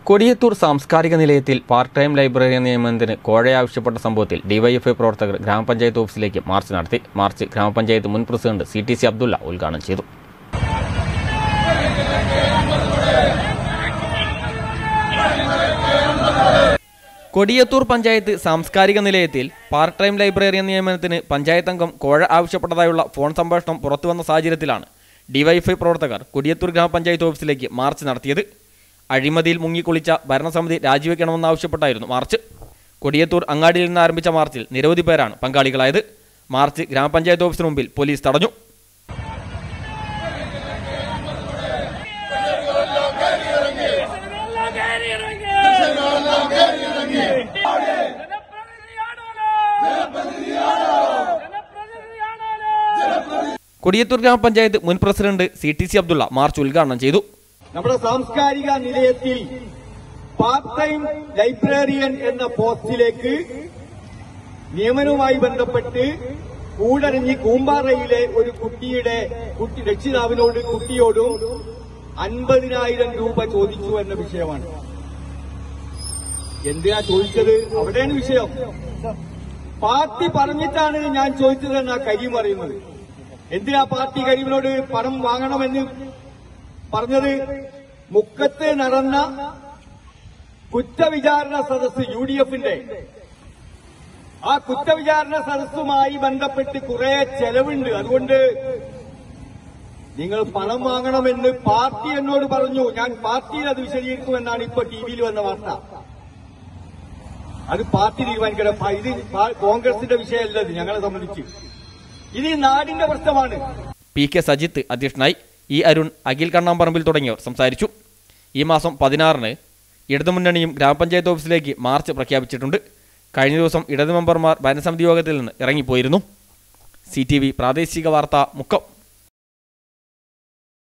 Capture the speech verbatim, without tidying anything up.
കൊടിയത്തൂർ സാംസ്കാരിക നിലയത്തിൽ part time library നിയമനത്തിന് കോഴ ആവശ്യപ്പെട്ട സംഭവത്തിൽ ഡിവൈഎഫ്ഐ പ്രവർത്തകർ ഗ്രാമപഞ്ചായത്ത് ഓഫീസിലേക്ക് മാർച്ച് നടത്തി. മാർച്ച് ഗ്രാമപഞ്ചായത്ത് മുൻ president C T C Abdulla ഉദ്ഘാടനം ചെയ്തു. കൊടിയത്തൂർ പഞ്ചായത്ത് സാംസ്കാരിക നിലയത്തിൽ പാർട്ട് ടൈം ലൈബ്രറി നിയമനത്തിന് പഞ്ചായത്ത് അംഗം കോഴ ആവശ്യപ്പെട്ടതായുള്ള ഫോൺ സംഭാഷണം പുറത്തുവന്ന സാഹചര്യത്തിലാണ് ഡിവൈഎഫ്ഐ പ്രവർത്തകർ കൊടിയത്തൂർ ഗ്രാമപഞ്ചായത്ത് ഓഫീസിലേക്ക് മാർച്ച് നടത്തിയത്. അഴിമതിയിൽ മുങ്ങിക്കുളിച്ച ഭരണസമിതി രാജിവെക്കണമെന്നാവശ്യപ്പെട്ടായിരുന്നു മാർച്ച്. കൊടിയത്തൂർ അങ്ങാടിയിൽ നിന്ന് ആരംഭിച്ച മാർച്ചിൽ നിരവധി പേരാണ് പങ്കാളികളായത്. മാർച്ച് ഗ്രാമപഞ്ചായത്ത് ഓഫീസിന് മുമ്പിൽ പോലീസ് തടഞ്ഞു. കൊടിയത്തൂർ ഗ്രാമപഞ്ചായത്ത് മുൻ president C T C Abdulla march ഉദ്ഘാടനം ചെയ്തു. നമ്മുടെ സാംസ്കാരിക നിലയത്തിൽ പാർട്ട് ടൈം ലൈബ്രറിയൻ എന്ന പോസ്റ്റിലേക്ക് നിയമനവുമായി ബന്ധപ്പെട്ട് കൂടരഞ്ഞി കൂമ്പാറയിലെ ഒരു കുട്ടിയുടെ കുട്ടി രക്ഷിതാവിനോട് കുട്ടിയോടും അൻപതിനായിരം രൂപ ചോദിച്ചു എന്ന വിഷയമാണ്. എന്തിനാ ചോദിച്ചത്? അവിടെയാണ് വിഷയം. പാർട്ടി പറഞ്ഞിട്ടാണ് ഞാൻ ചോദിച്ചതെന്നാ കരീം പറയുന്നത്. എന്തിനാ പാർട്ടി കരീമിനോട് പണം വാങ്ങണമെന്ന് പറഞ്ഞത്? മുക്കത്ത് നടന്ന കുറ്റവിചാരണ സദസ്സ് യു ഡി എഫിന്റെ ആ കുറ്റവിചാരണ സദസ്സുമായി ബന്ധപ്പെട്ട് കുറെ ചെലവുണ്ട്. അതുകൊണ്ട് നിങ്ങൾ പണം വാങ്ങണമെന്ന് പാർട്ടി എന്നോട് പറഞ്ഞു. ഞാൻ പാർട്ടിയിൽ അത് വിശദീകരിക്കുമെന്നാണ് ഇപ്പൊ ടി വിയിൽ വന്ന വാർത്ത. അത് പാർട്ടി തീരുമാനിക്കണം. ഇത് കോൺഗ്രസിന്റെ വിഷയമല്ലത്. ഞങ്ങളെ സംബന്ധിച്ച് ഇത് ഈ നാടിന്റെ പ്രശ്നമാണ്. പി കെ സജിത്ത് അധ്യക്ഷനായി. ഇ അരുൺ, അഖിൽ കണ്ണാമ്പറമ്പിൽ തുടങ്ങിയവർ സംസാരിച്ചു. ഈ മാസം പതിനാറിന് ഇടതുമുന്നണിയും ഗ്രാമപഞ്ചായത്ത് ഓഫീസിലേക്ക് മാർച്ച് പ്രഖ്യാപിച്ചിട്ടുണ്ട്. കഴിഞ്ഞ ദിവസം ഇടതു മെമ്പർമാർ ഭരണസമിതി യോഗത്തിൽ നിന്ന് ഇറങ്ങിപ്പോയിരുന്നു. സി ടി വി പ്രാദേശിക വാർത്ത മുക്കം.